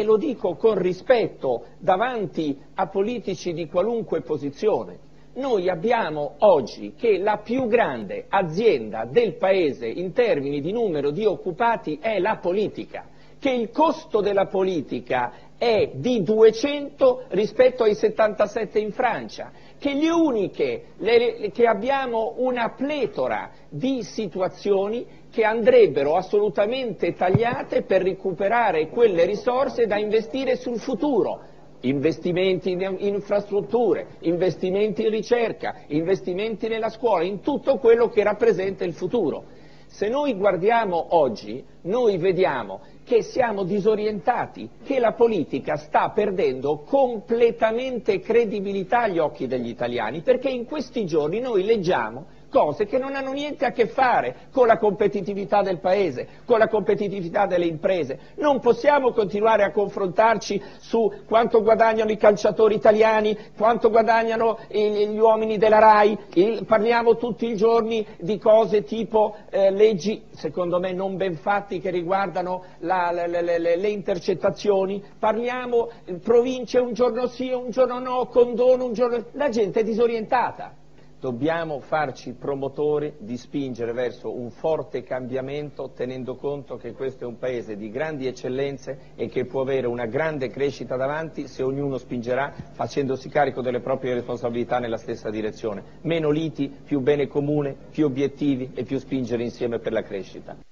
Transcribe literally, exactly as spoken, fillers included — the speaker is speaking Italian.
e lo dico con rispetto davanti a politici di qualunque posizione, noi abbiamo oggi che la più grande azienda del Paese in termini di numero di occupati è la politica, che il costo della politica è di duecento rispetto ai settantasette in Francia, che le uniche, le, che abbiamo una pletora di situazioni che andrebbero assolutamente tagliate per recuperare quelle risorse da investire sul futuro. Investimenti in infrastrutture, investimenti in ricerca, investimenti nella scuola, in tutto quello che rappresenta il futuro. Se noi guardiamo oggi, noi vediamo che siamo disorientati, che la politica sta perdendo completamente credibilità agli occhi degli italiani, perché in questi giorni noi leggiamo cose che non hanno niente a che fare con la competitività del Paese, con la competitività delle imprese. Non possiamo continuare a confrontarci su quanto guadagnano i calciatori italiani, quanto guadagnano gli uomini della RAI, il, parliamo tutti i giorni di cose tipo eh, leggi, secondo me non ben fatti, che riguardano la, le, le, le, le intercettazioni, parliamo eh, province un giorno sì, un giorno no, condono un giorno... La gente è disorientata. Dobbiamo farci promotori di spingere verso un forte cambiamento, tenendo conto che questo è un paese di grandi eccellenze e che può avere una grande crescita davanti se ognuno spingerà facendosi carico delle proprie responsabilità nella stessa direzione. Meno liti, più bene comune, più obiettivi e più spingere insieme per la crescita.